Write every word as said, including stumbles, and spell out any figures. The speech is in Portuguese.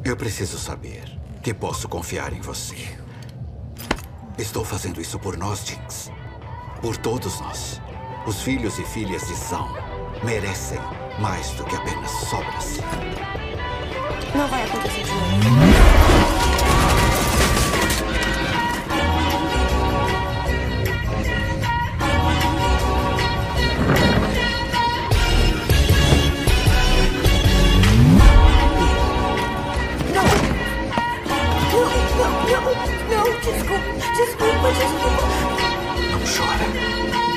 Eu preciso saber que posso confiar em você. Estou fazendo isso por nós, Jinx. Por todos nós. Os filhos e filhas de Zaun merecem mais do que apenas sobras. Não vai acontecer de novo. Não, desculpa, desculpa, desculpa. Não chora.